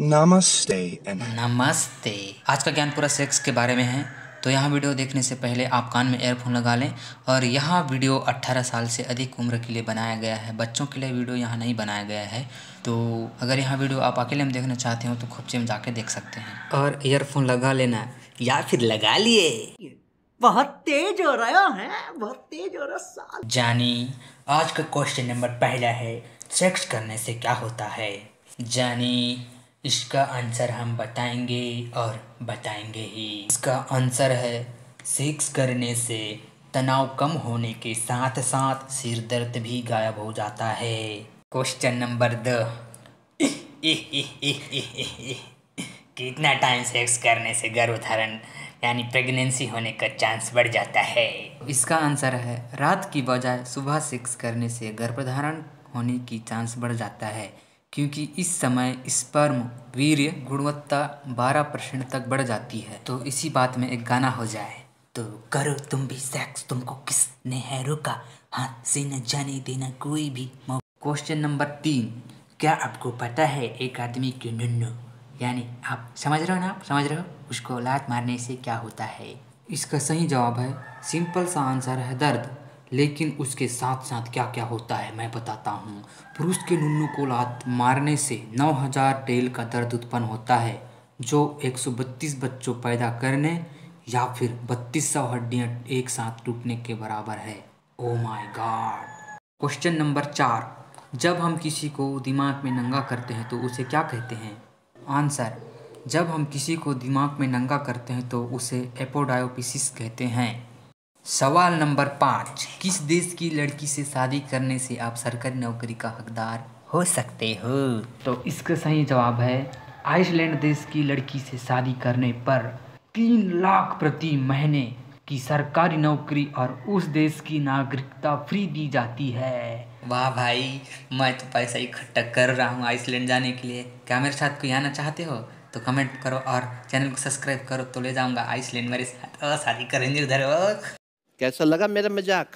नमस्ते नमस्ते। आज का ज्ञान पूरा सेक्स के बारे में है। तो यहाँ वीडियो देखने से पहले आप कान में एयरफोन लगा लें। और यहाँ वीडियो 18 साल से अधिक उम्र के लिए बनाया गया है, बच्चों के लिए वीडियो यहाँ नहीं बनाया गया है। तो अगर यहाँ वीडियो आप अकेले में देखना चाहते हो तो खुपचे में जाके देख सकते हैं। और ईयरफोन लगा लेना या फिर लगा लिए। बहुत तेज हो रहा है, बहुत तेज हो रहा साल। जानी, आज का क्वेश्चन नंबर पहला है, सेक्स करने से क्या होता है? जानी, इसका आंसर हम बताएंगे और बताएंगे ही। इसका आंसर है, सेक्स करने से तनाव कम होने के साथ साथ सिर दर्द भी गायब हो जाता है। क्वेश्चन नंबर 2, कितना टाइम सेक्स करने से गर्भधारण यानी प्रेगनेंसी होने का चांस बढ़ जाता है? इसका आंसर है, रात की बजाय सुबह सेक्स करने से गर्भधारण होने की चांस बढ़ जाता है, क्योंकि इस समय स्पर्म वीर्य गुणवत्ता 12% तक बढ़ जाती है। तो इसी बात में एक गाना हो जाए, तो करो तुम भी सेक्स, तुमको किसने है रोका, हाथ से न जाने देना कोई भी। क्वेश्चन नंबर 3, क्या आपको पता है एक आदमी की नुन्नू यानी आप समझ रहे हो ना, आप समझ रहे हो, उसको लात मारने से क्या होता है? इसका सही जवाब है, सिंपल सा आंसर है दर्द। लेकिन उसके साथ साथ क्या क्या होता है मैं बताता हूँ। पुरुष के नुन्नू को लात मारने से 9000 टेल का दर्द उत्पन्न होता है, जो 132 बच्चों पैदा करने या फिर 3200 हड्डियाँ एक साथ टूटने के बराबर है। Oh my god. Question number 4, जब हम किसी को दिमाग में नंगा करते हैं तो उसे क्या कहते हैं? आंसर, जब हम किसी को दिमाग में नंगा करते हैं तो उसे एपोडायोपिसिस कहते हैं। सवाल नंबर 5, किस देश की लड़की से शादी करने से आप सरकारी नौकरी का हकदार हो सकते हो? तो इसका सही जवाब है, आइसलैंड देश की लड़की से शादी करने पर 3 लाख प्रति महीने की सरकारी नौकरी और उस देश की नागरिकता फ्री दी जाती है। वाह भाई, मैं तो पैसा इकट्ठा कर रहा हूँ आइसलैंड जाने के लिए। क्या मेरे साथ कोई आना चाहते हो तो कमेंट करो और चैनल को सब्सक्राइब करो, तो ले जाऊंगा आइसलैंड मेरे साथ और शादी करेंगे उधर। कैसा लगा मेरा मजाक?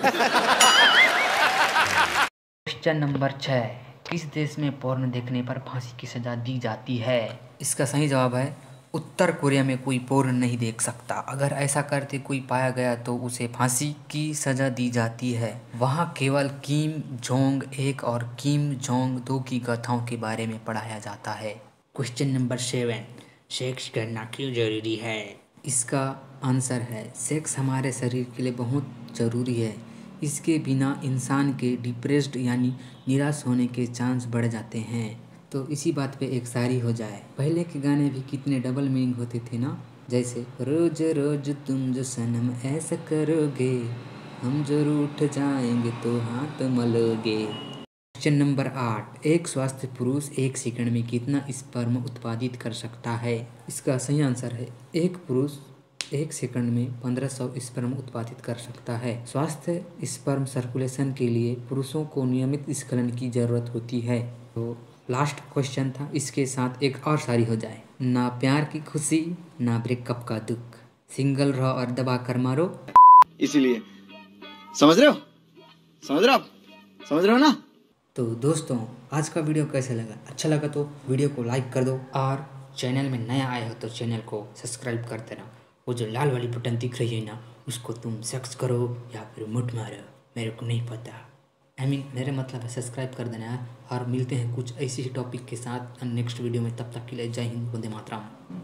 क्वेश्चन नंबर 6, किस देश में पोर्न देखने पर फांसी की सजा दी जाती है? इसका सही जवाब है, उत्तर कोरिया में कोई पोर्न नहीं देख सकता। अगर ऐसा करते कोई पाया गया तो उसे फांसी की सजा दी जाती है। वहाँ केवल किम जोंग 1 और किम जोंग 2 की गाथाओं के बारे में पढ़ाया जाता है। क्वेश्चन नंबर 7, सेक्स करना क्यों जरूरी है? इसका आंसर है, सेक्स हमारे शरीर के लिए बहुत ज़रूरी है। इसके बिना इंसान के डिप्रेस्ड यानी निराश होने के चांस बढ़ जाते हैं। तो इसी बात पे एक शायरी हो जाए। पहले के गाने भी कितने डबल मीनिंग होते थे ना, जैसे रोज रोज तुम जो सनम ऐसा करोगे, हम जो रूठ जाएंगे तो हाथ मलोगे। क्वेश्चन नंबर 8, एक स्वस्थ पुरुष 1 सेकंड में कितना स्पर्म उत्पादित कर सकता है? इसका सही आंसर है, एक पुरुष 1 सेकंड में 1500 स्पर्म उत्पादित कर सकता है। स्वास्थ्य स्पर्म सर्कुलेशन के लिए पुरुषों को नियमित स्खलन की जरूरत होती है। तो लास्ट क्वेश्चन था, इसके साथ एक और शायरी हो जाए, ना प्यार की खुशी ना ब्रेकअप का दुख, सिंगल रहो और दबा कर मारो। इसीलिए समझ रहे हो, समझ रहे हो ना? तो दोस्तों, आज का वीडियो कैसे लगा? अच्छा लगा तो वीडियो को लाइक कर दो और चैनल में नया आए हो तो चैनल को सब्सक्राइब कर देना। वो जो लाल वाली बटन दिख रही है ना, उसको तुम सेक्स करो या फिर मुट मारो, मेरे को नहीं पता। मेरे मतलब है सब्सक्राइब कर देना यार। और मिलते हैं कुछ ऐसी ही टॉपिक के साथ नेक्स्ट वीडियो में। तब तक के लिए जय हिंद, वंदे मातरम।